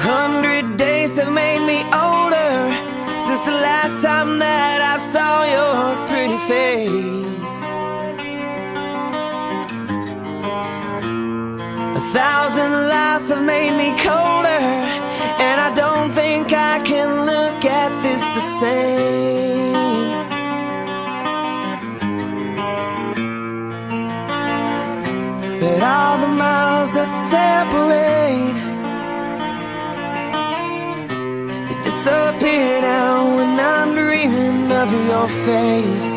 100 days have made me older since the last time that I saw your pretty face. 1,000 lives have made me colder, and I don't think I can look at this the same. But all the miles that separate disappear now when I'm dreaming of your face.